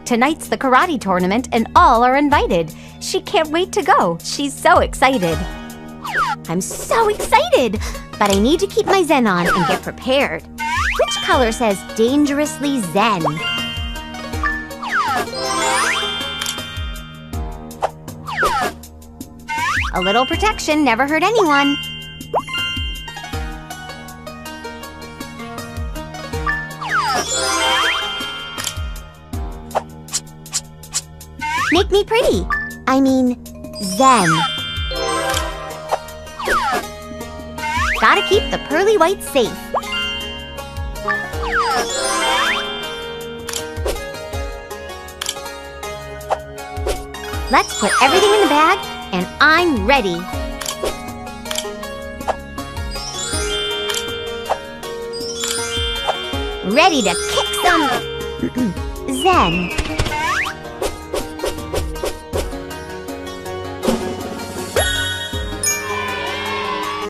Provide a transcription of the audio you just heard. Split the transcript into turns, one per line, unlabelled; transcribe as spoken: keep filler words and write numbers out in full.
Tonight's the karate tournament and all are invited. She can't wait to go. She's so excited. I'm so excited, but I need to keep my zen on and get prepared. Which color says dangerously zen? A little protection never hurt anyone. Make me pretty. I mean, zen. Gotta keep the pearly whites safe. Let's put everything in the bag, and I'm ready. Ready to kick some zen.